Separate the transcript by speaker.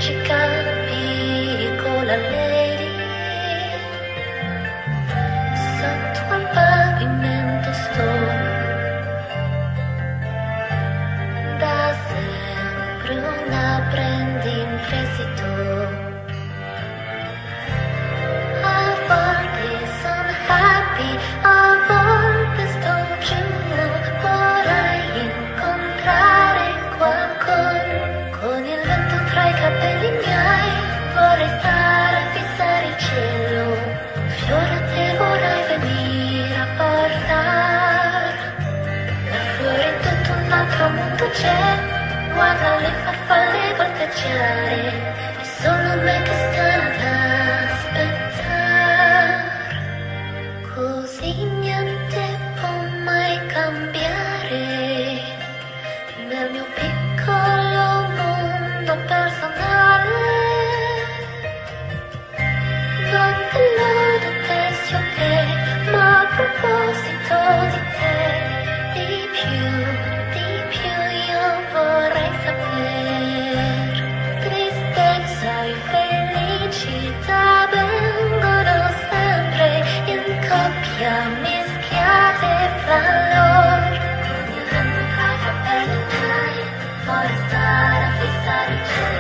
Speaker 1: appiccica piccola lady sotto al pavimento sto da sempre una prendi in prestito. A volte sono happy, a volte sto giù, vorrei incontrare qualcuno con il vento tra i capelli miei, vorrei stare a fissare il cielo, un fiore a te vorrei venire a portare, là fuori tutto un altro mondo c'è, guarda le farfalle volteggiare, è solo me che stanno ad aspettare, così niente può mai cambiare nel mio piccolo mondo personale, donde lodo Testo che, ma a proposito di te, di più io vorrei sapere, tristezza e felicità vengono sempre in coppia mischiate fra loro, con il vento tra i capelli tuoi, vorrei stare a fissare il cielo.